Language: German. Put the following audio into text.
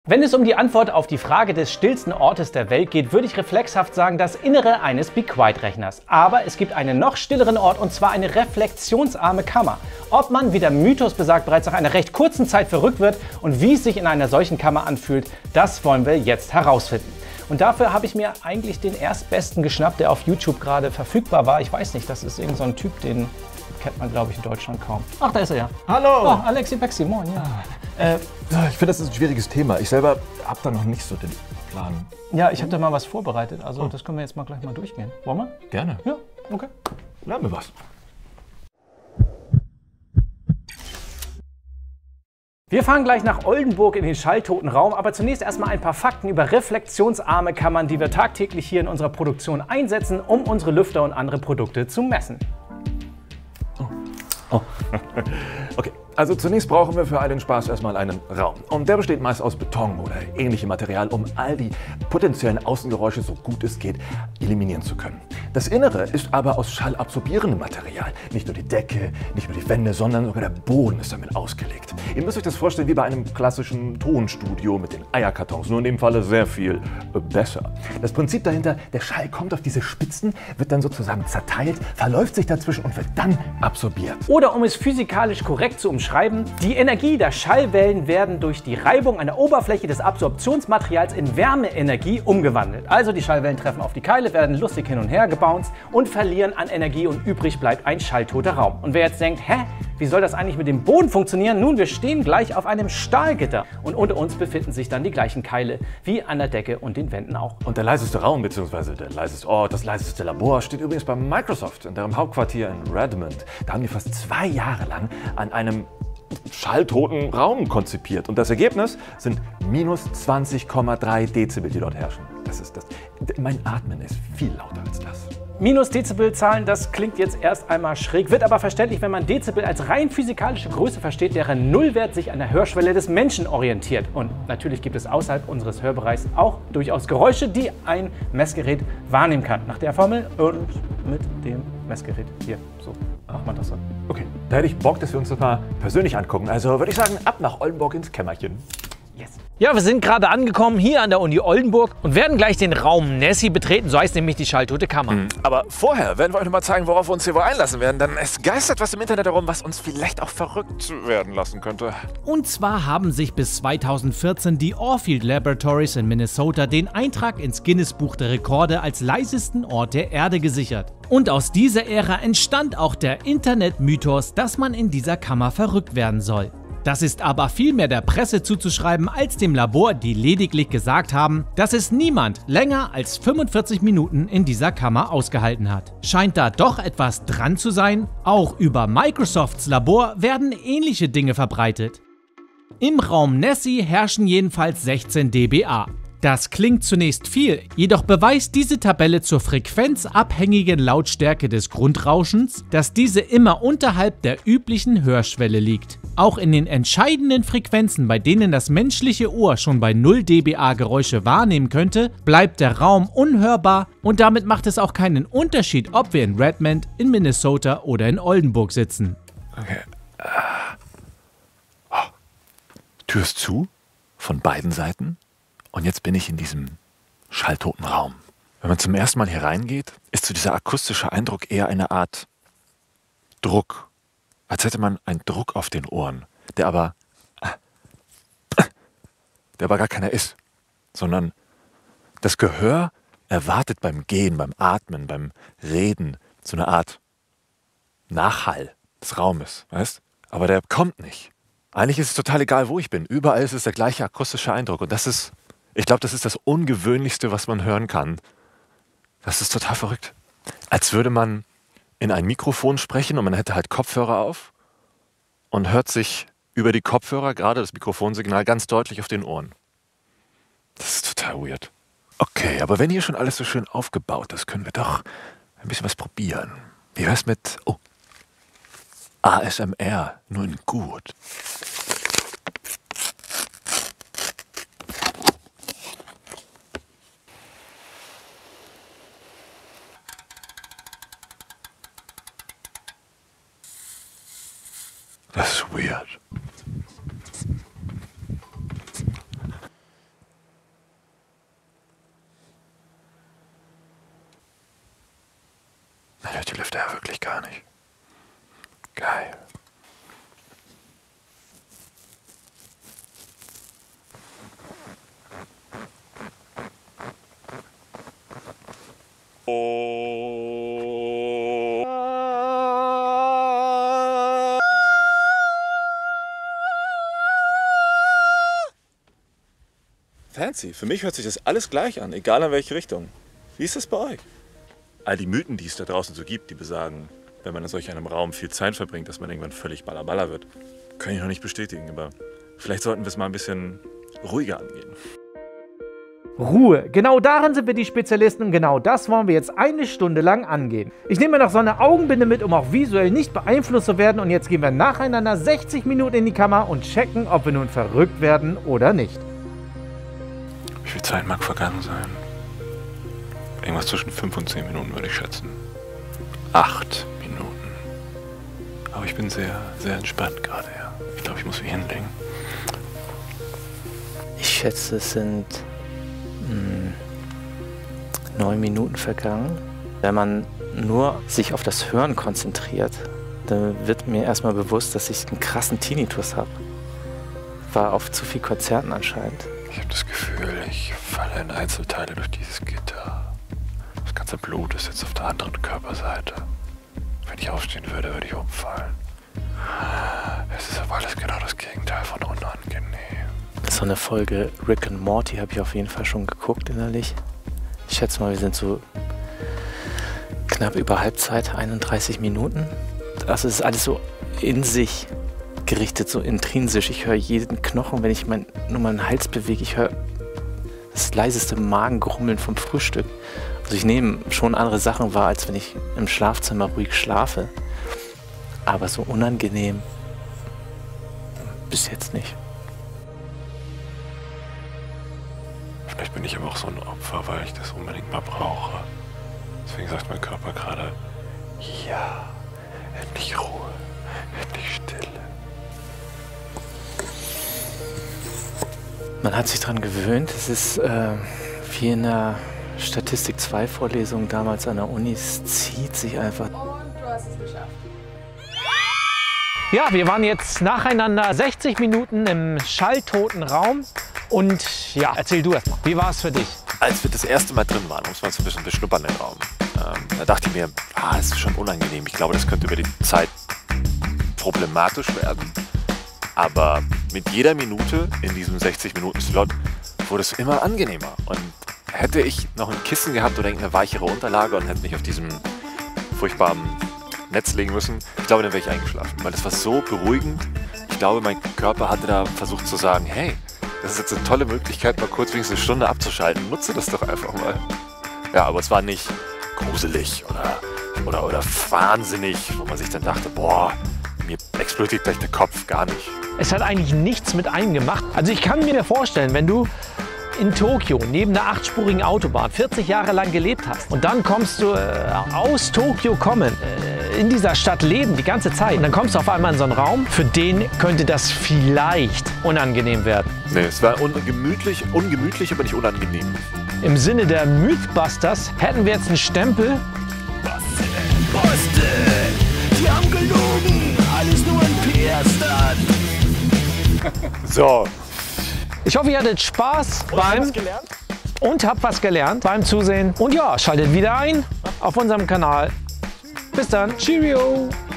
Wenn es um die Antwort auf die Frage des stillsten Ortes der Welt geht, würde ich reflexhaft sagen, das Innere eines Be Quiet-Rechners. Aber es gibt einen noch stilleren Ort, und zwar eine reflexionsarme Kammer. Ob man, wie der Mythos besagt, bereits nach einer recht kurzen Zeit verrückt wird und wie es sich in einer solchen Kammer anfühlt, das wollen wir jetzt herausfinden. Und dafür habe ich mir eigentlich den erstbesten geschnappt, der auf YouTube gerade verfügbar war. Ich weiß nicht, das ist irgend so ein Typ, den kennt man, glaube ich, in Deutschland kaum. Ach, da ist er ja. Hallo! Oh, Alexi Bexi, moin, ja. Ich finde, das ist ein schwieriges Thema. Ich selber habe da noch nicht so den Plan. Ja, ich habe da mal was vorbereitet. Also das können wir jetzt mal gleich mal durchgehen. Wollen wir? Gerne. Ja, okay. Lernen wir was. Wir fahren gleich nach Oldenburg in den schalltoten Raum, aber zunächst erstmal ein paar Fakten über reflexionsarme Kammern, die wir tagtäglich hier in unserer Produktion einsetzen, um unsere Lüfter und andere Produkte zu messen. Okay, also zunächst brauchen wir für all den Spaß erstmal einen Raum. Und der besteht meist aus Beton oder ähnlichem Material, um all die potenziellen Außengeräusche so gut es geht eliminieren zu können. Das Innere ist aber aus schallabsorbierendem Material. Nicht nur die Decke, nicht nur die Wände, sondern sogar der Boden ist damit ausgelegt. Ihr müsst euch das vorstellen wie bei einem klassischen Tonstudio mit den Eierkartons, nur in dem Falle sehr viel besser. Das Prinzip dahinter, der Schall kommt auf diese Spitzen, wird dann sozusagen zerteilt, verläuft sich dazwischen und wird dann absorbiert. Oder um es physikalisch korrekt zu umschreiben, die Energie der Schallwellen werden durch die Reibung an der Oberfläche des Absorptionsmaterials in Wärmeenergie umgewandelt. Also die Schallwellen treffen auf die Keile, werden lustig hin und her gebounced und verlieren an Energie und übrig bleibt ein schalltoter Raum. Und wer jetzt denkt, hä, wie soll das eigentlich mit dem Boden funktionieren? Nun, wir stehen gleich auf einem Stahlgitter und unter uns befinden sich dann die gleichen Keile wie an der Decke und den Wänden auch. Und der leiseste Raum bzw. der leiseste Ort, das leiseste Labor steht übrigens bei Microsoft in deren Hauptquartier in Redmond. Da haben die fast 2 Jahre lang an einem schalltoten Raum konzipiert. Und das Ergebnis sind minus 20,3 Dezibel, die dort herrschen. Mein Atmen ist viel lauter als das. Minus Dezibelzahlen, das klingt jetzt erst einmal schräg, wird aber verständlich, wenn man Dezibel als rein physikalische Größe versteht, deren Nullwert sich an der Hörschwelle des Menschen orientiert. Und natürlich gibt es außerhalb unseres Hörbereichs auch durchaus Geräusche, die ein Messgerät wahrnehmen kann. Nach der Formel und mit dem Messgerät hier. So macht man das so. Okay, da hätte ich Bock, dass wir uns das mal persönlich angucken. Also würde ich sagen, ab nach Oldenburg ins Kämmerchen. Yes. Ja, wir sind gerade angekommen hier an der Uni Oldenburg und werden gleich den Raum Nessie betreten, so heißt nämlich die schalltote Kammer. Aber vorher werden wir euch noch mal zeigen, worauf wir uns hier wohl einlassen werden, denn es geistert was im Internet herum, was uns vielleicht auch verrückt werden lassen könnte. Und zwar haben sich bis 2014 die Orfield Laboratories in Minnesota den Eintrag ins Guinness-Buch der Rekorde als leisesten Ort der Erde gesichert. Und aus dieser Ära entstand auch der Internet-Mythos, dass man in dieser Kammer verrückt werden soll. Das ist aber vielmehr der Presse zuzuschreiben als dem Labor, die lediglich gesagt haben, dass es niemand länger als 45 Minuten in dieser Kammer ausgehalten hat. Scheint da doch etwas dran zu sein? Auch über Microsofts Labor werden ähnliche Dinge verbreitet. Im Raum Nessie herrschen jedenfalls 16 dBA. Das klingt zunächst viel, jedoch beweist diese Tabelle zur frequenzabhängigen Lautstärke des Grundrauschens, dass diese immer unterhalb der üblichen Hörschwelle liegt. Auch in den entscheidenden Frequenzen, bei denen das menschliche Ohr schon bei 0 dBA Geräusche wahrnehmen könnte, bleibt der Raum unhörbar und damit macht es auch keinen Unterschied, ob wir in Redmond, in Minnesota oder in Oldenburg sitzen. Okay. Tür ist zu, von beiden Seiten. Und jetzt bin ich in diesem schalltoten Raum. Wenn man zum ersten Mal hier reingeht, ist so dieser akustische Eindruck eher eine Art Druck. Als hätte man einen Druck auf den Ohren, der aber gar keiner ist. Sondern das Gehör erwartet beim Gehen, beim Atmen, beim Reden so eine Art Nachhall des Raumes, weißt? Aber der kommt nicht. Eigentlich ist es total egal, wo ich bin. Überall ist es der gleiche akustische Eindruck. Und ich glaube, das ist das Ungewöhnlichste, was man hören kann. Das ist total verrückt. Als würde man in ein Mikrofon sprechen und man hätte halt Kopfhörer auf und hört sich über die Kopfhörer gerade das Mikrofonsignal ganz deutlich auf den Ohren. Das ist total weird. Okay, aber wenn hier schon alles so schön aufgebaut ist, können wir doch ein bisschen was probieren. Wie wär's mit ASMR, nur in gut. Das ist weird. Lüfter ja wirklich gar nicht. Geil. Fancy. Für mich hört sich das alles gleich an, egal in welche Richtung. Wie ist das bei euch? All die Mythen, die es da draußen so gibt, die besagen, wenn man in solch einem Raum viel Zeit verbringt, dass man irgendwann völlig ballerballer wird. Kann ich noch nicht bestätigen, aber vielleicht sollten wir es mal ein bisschen ruhiger angehen. Ruhe. Genau darin sind wir die Spezialisten und genau das wollen wir jetzt eine Stunde lang angehen. Ich nehme mir noch so eine Augenbinde mit, um auch visuell nicht beeinflusst zu werden, und jetzt gehen wir nacheinander 60 Minuten in die Kammer und checken, ob wir nun verrückt werden oder nicht. Wie viel Zeit mag vergangen sein? Irgendwas zwischen 5 und 10 Minuten würde ich schätzen. 8 Minuten. Aber ich bin sehr, sehr entspannt gerade, ja. Ich glaube, ich muss mich hinlegen. Ich schätze, es sind 9 Minuten vergangen. Wenn man nur sich auf das Hören konzentriert, dann wird mir erstmal bewusst, dass ich einen krassen Tinnitus habe. War auf zu viel Konzerten anscheinend. Ich habe das Gefühl, ich falle in Einzelteile durch dieses Gitter. Das ganze Blut ist jetzt auf der anderen Körperseite. Wenn ich aufstehen würde, würde ich umfallen. Es ist aber alles genau das Gegenteil von unangenehm. So eine Folge Rick and Morty habe ich auf jeden Fall schon geguckt innerlich. Ich schätze mal, wir sind so knapp über Halbzeit, 31 Minuten. Also es ist alles so in sich gerichtet, so intrinsisch. Ich höre jeden Knochen, wenn ich nur meinen Hals bewege. Ich höre das leiseste Magengrummeln vom Frühstück. Also ich nehme schon andere Sachen wahr, als wenn ich im Schlafzimmer ruhig schlafe. Aber so unangenehm bis jetzt nicht. Vielleicht bin ich aber auch so ein Opfer, weil ich das unbedingt mal brauche. Deswegen sagt mein Körper gerade, ja, endlich Ruhe, endlich Stille. Man hat sich daran gewöhnt. Es ist wie in der Statistik 2 Vorlesung damals an der Uni. Es zieht sich einfach. Und du hast es geschafft. Ja, wir waren jetzt nacheinander 60 Minuten im schalltoten Raum. Und ja, erzähl du erst mal, wie war es für dich? Als wir das erste Mal drin waren, um es mal so ein bisschen beschnuppern den Raum, da dachte ich mir, das ist schon unangenehm. Ich glaube, das könnte über die Zeit problematisch werden. Aber mit jeder Minute in diesem 60-Minuten-Slot wurde es immer angenehmer. Und hätte ich noch ein Kissen gehabt oder irgendeine weichere Unterlage und hätte mich auf diesem furchtbaren Netz legen müssen, ich glaube, dann wäre ich eingeschlafen. Weil das war so beruhigend. Ich glaube, mein Körper hatte da versucht zu sagen, hey, das ist jetzt eine tolle Möglichkeit, mal kurz wenigstens eine Stunde abzuschalten. Nutze das doch einfach mal. Ja, aber es war nicht gruselig oder wahnsinnig, wo man sich dann dachte, boah, mir explodiert gleich der Kopf, gar nicht. Es hat eigentlich nichts mit einem gemacht. Also ich kann mir vorstellen, wenn du in Tokio neben einer 8-spurigen Autobahn 40 Jahre lang gelebt hast und dann kommst du aus Tokio kommen, in dieser Stadt leben die ganze Zeit und dann kommst du auf einmal in so einen Raum, für den könnte das vielleicht unangenehm werden. Nee, es war ungemütlich, aber nicht unangenehm. Im Sinne der Mythbusters hätten wir jetzt einen Stempel. Busted! Die haben gelogen! Alles nur ein PR-Stunt! So. Ich hoffe, ihr hattet Spaß und habt was gelernt beim Zusehen. Und ja, schaltet wieder ein auf unserem Kanal. Bis dann. Cheerio!